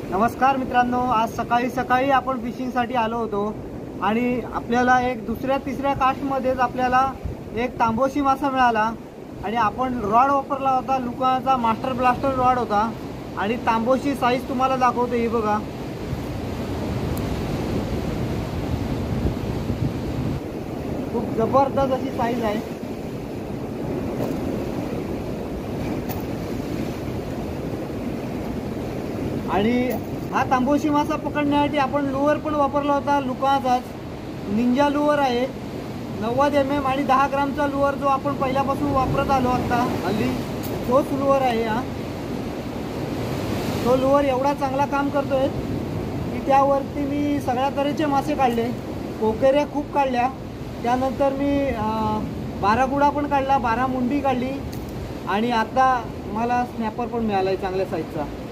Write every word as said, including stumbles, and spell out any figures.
नमस्कार मित्रांनो, आज सकाळी सकाळी आपण फिशिंगसाठी आलो होतो आणि आपल्याला एक दुसऱ्या तिसऱ्या कास्टमध्येच आपल्याला एक तांबोशी मासा मिळाला आणि आपण रॉड वापरला होता. लुकाचा मास्टर ब्लास्टर रॉड होता आणि तांबोशी साईज तुम्हाला दाखवतो. ही बघा, खूप जबरदस्त अशी साईज आहे. आणि हा तांबोशी मासा पकडण्यासाठी आपण लुअर पण वापरला होता. लुकाचाच निंजा लुअर आहे, नव्वद एम एम आणि दहा ग्रामचा लुअर जो आपण पहिल्यापासून वापरत आलो आता हल्ली, तोच लुअर आहे. हा तो लुअर एवढा चांगला काम करतोय की त्यावरती मी सगळ्या तऱ्हेचे मासे काढले. कोकेऱ्या खूप काढल्या, त्यानंतर मी बारागुडा पण काढला, बारा मुंडी काढली आणि आता मला स्नॅपर पण मिळाला आहे चांगल्या साईजचा.